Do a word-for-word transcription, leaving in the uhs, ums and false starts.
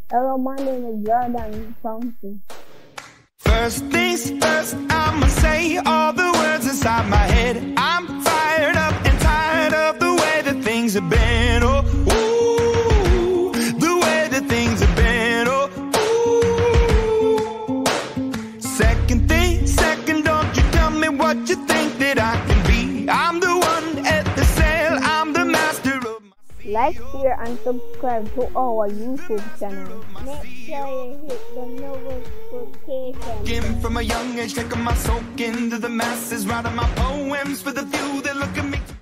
Hello, my name is Jordan something. First things first, I'ma say all the words inside my head. I'm fired up and tired of the way that things have been. Oh, ooh, the way that things have been. Oh, ooh. Second thing, second, don't you tell me what you think that I can be. I'm the one at the sail, I'm the master of my sea. Like, share, and subscribe to our YouTube channel. Make sure you hit the notification. Came from a young age, taking my soak into the masses, writing my poems for the few that look at me.